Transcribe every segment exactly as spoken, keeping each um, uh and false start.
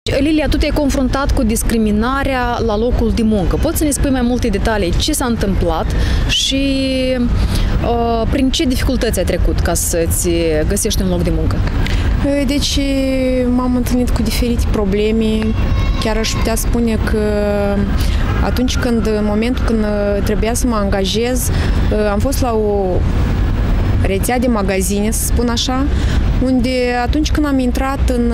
Lilia, tu te-ai confruntat cu discriminarea la locul de muncă. Poți să ne spui mai multe detalii ce s-a întâmplat și uh, prin ce dificultăți ai trecut ca să-ți găsești un loc de muncă? Deci m-am întâlnit cu diferite probleme. Chiar aș putea spune că atunci când, în momentul când trebuia să mă angajez, am fost la o rețea de magazine, să spun așa, unde atunci când am intrat în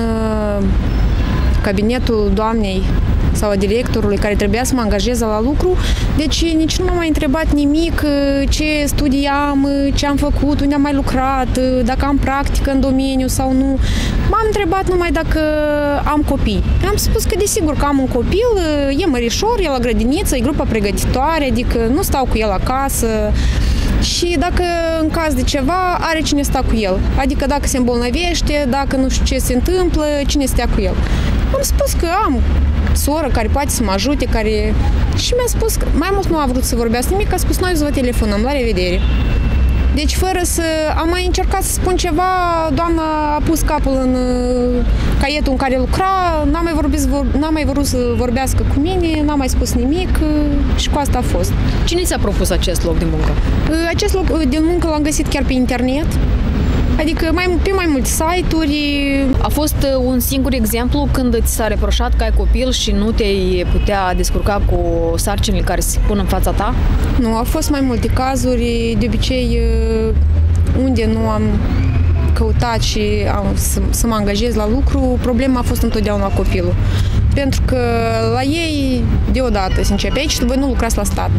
cabinetul doamnei sau a directorului care trebuia să mă angajeze la lucru, deci nici nu m-a mai întrebat nimic, ce studii am, ce am făcut, unde am mai lucrat, dacă am practică în domeniu sau nu. M-am întrebat numai dacă am copii. Am spus că desigur că am un copil, e mărișor, e la grădiniță, e grupa pregătitoare, adică nu stau cu el acasă. Și dacă în caz de ceva, are cine sta cu el. Adică dacă se îmbolnăvește, dacă nu știu ce se întâmplă, cine stea cu el. Am spus că am soră care poate să mă ajute, care... Și mi-a spus că mai mult nu a vrut să vorbească nimic, a spus noi să vă telefonăm, la revedere. Deci fără să... Am mai încercat să spun ceva, doamna a pus capul în caietul în care lucra, n-a mai, vorbit, n-a mai vrut să vorbească cu mine, n-a mai spus nimic și cu asta a fost. Cine ți-a propus acest loc de muncă? Acest loc de muncă l-am găsit chiar pe internet. Adică mai, pe mai multe site-uri. A fost un singur exemplu când ți s-a reproșat că ai copil și nu te-ai putea descurca cu sarcinile care se pun în fața ta? Nu, au fost mai multe cazuri. De obicei, unde nu am căutat și am, să, să mă angajez la lucru, problema a fost întotdeauna copilul. Pentru că la ei, deodată, se începe aici, voi nu lucrați la stat.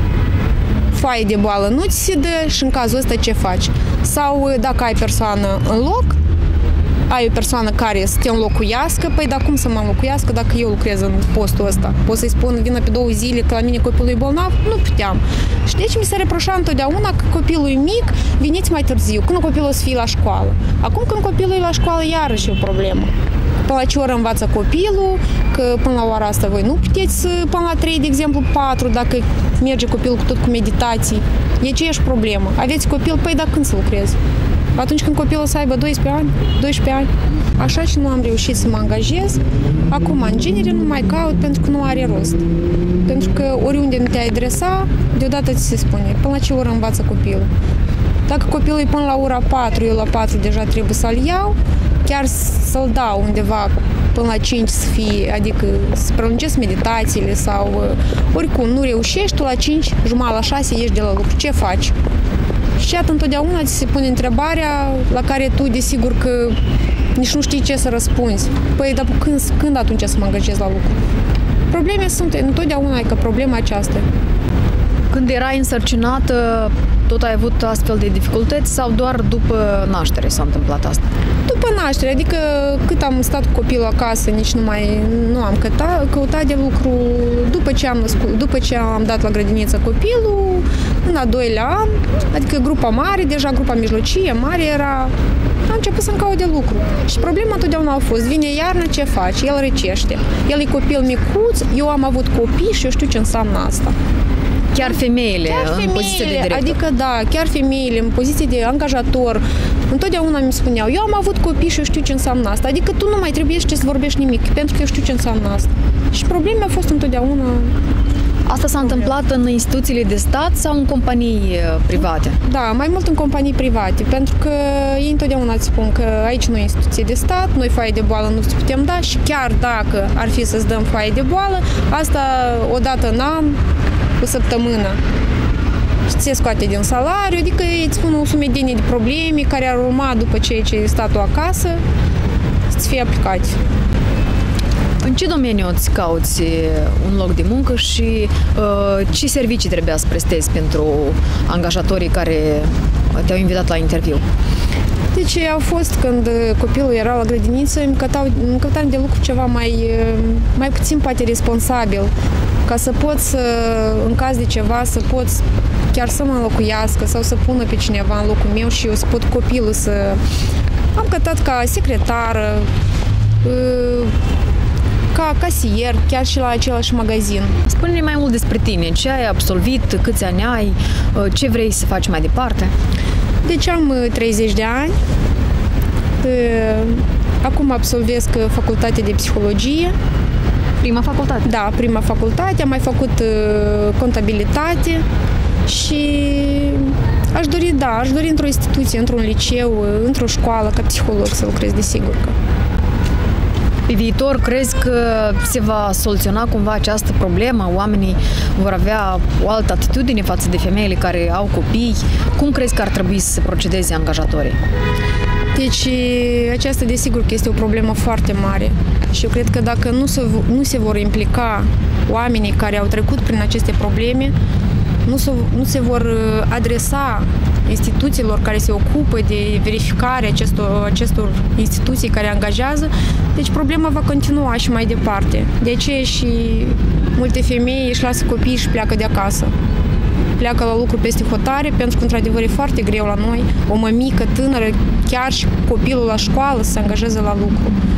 Foaie de boală nu ți se dă și în cazul ăsta ce faci? Sau dacă ai persoană în loc, ai o persoană care să te înlocuiască, păi dar cum să mă înlocuiască dacă eu lucrez în postul ăsta? Pot să-i spun, vină pe două zile că la mine copilul e bolnav? Nu puteam. Și deci mi se reproșa întotdeauna că copilul e mic, veniți mai târziu, când copilul o să fie la școală. Acum când copilul e la școală, iarăși e o problemă. Până la ce oră învață copilul, că până la ora asta voi nu puteți până la trei, de exemplu, patru, dacă merge copilul cu tot cu meditații. E aceeași problemă. Aveți copil, păi dar când să lucrezi? Atunci când copilul o să aibă doisprezece ani, doisprezece ani. Așa și nu am reușit să mă angajez. Acum, în genere, nu mai caut pentru că nu are rost. Pentru că oriunde nu te-ai adresa, deodată ți se spune, până la ce oră învață copilul. Dacă copilul e până la ora patru, eu la patru deja trebuie să-l iau, chiar să-l dau undeva până la cinci să fie, adică să prelungesc meditațiile sau oricum nu reușești, tu la cinci, jumătate la șase ieși de la lucru. Ce faci? Și iată, întotdeauna ți se pune întrebarea la care tu, desigur că nici nu știi ce să răspunzi. Păi, dar când, când atunci să mă angajez la lucru? Probleme sunt, întotdeauna e că problema aceasta. Când erai însărcinată, tot ai avut astfel de dificultăți sau doar după naștere s-a întâmplat asta? După naștere, adică cât am stat cu copilul acasă, nici nu mai nu am căutat, căutat de lucru. După ce am născut, după ce am dat la grădiniță copilul, în a doilea an, adică grupa mare, deja grupa mijlocie, mare era, am început să-mi caut de lucru. Și problema întotdeauna a fost, vine iarnă, ce faci? El răcește. El e copil micuț, eu am avut copii și eu știu ce înseamnă asta. Chiar femeile, chiar femeile, în poziție de director. Adică da, chiar femeile în poziție de angajator, întotdeauna mi spuneau, eu am avut copii și eu știu ce înseamnă asta. Adică tu nu mai trebuie să vorbești nimic, pentru că eu știu ce înseamnă asta. Și problema a fost întotdeauna... Asta s-a întâmplat în instituțiile de stat sau în companii private? Da, mai mult în companii private, pentru că ei întotdeauna îți spun că aici nu e instituție de stat, noi foaie de boală nu ți putem da și chiar dacă ar fi să-ți dăm foaie de boală, asta odată în an, o săptămână. Și ți se scoate din salariu, adică îți spun o sumedenie de probleme care ar urma după ce ai statul acasă să-ți fie aplicate. În ce domeniu îți cauți un loc de muncă și uh, ce servicii trebuia să prestezi pentru angajatorii care te-au invitat la interviu? Deci au fost când copilul era la grădiniță, îmi căutam de lucru ceva mai, mai puțin poate responsabil, ca să pot să, în caz de ceva, să pot chiar să mă înlocuiască sau să pună pe cineva în locul meu și eu să pot copilul să... Am căutat ca secretară, ca casier, chiar și la același magazin. Spune-ne mai mult despre tine. Ce ai absolvit, câți ani ai, ce vrei să faci mai departe? Deci am treizeci de ani. Acum absolvesc facultatea de psihologie. Prima facultate? Da, prima facultate. Am mai făcut uh, contabilitate și aș dori, da, aș dori într-o instituție, într-un liceu, într-o școală, ca psiholog să lucrez, desigur că. Pe viitor, crezi că se va soluționa cumva această problemă? Oamenii vor avea o altă atitudine față de femeile care au copii? Cum crezi că ar trebui să se procedeze angajatorii? Deci, aceasta desigur că este o problemă foarte mare și eu cred că dacă nu se, nu se vor implica oamenii care au trecut prin aceste probleme, nu se, nu se vor adresa instituțiilor care se ocupă de verificarea acestor, acestor instituții care angajează, deci problema va continua și mai departe. De aceea și multe femei își lasă copiii și pleacă de acasă. Pleacă la lucru peste hotare, pentru că, într-adevăr, e foarte greu la noi, o mămică tânără, chiar și copilul la școală, să se angajeze la lucru.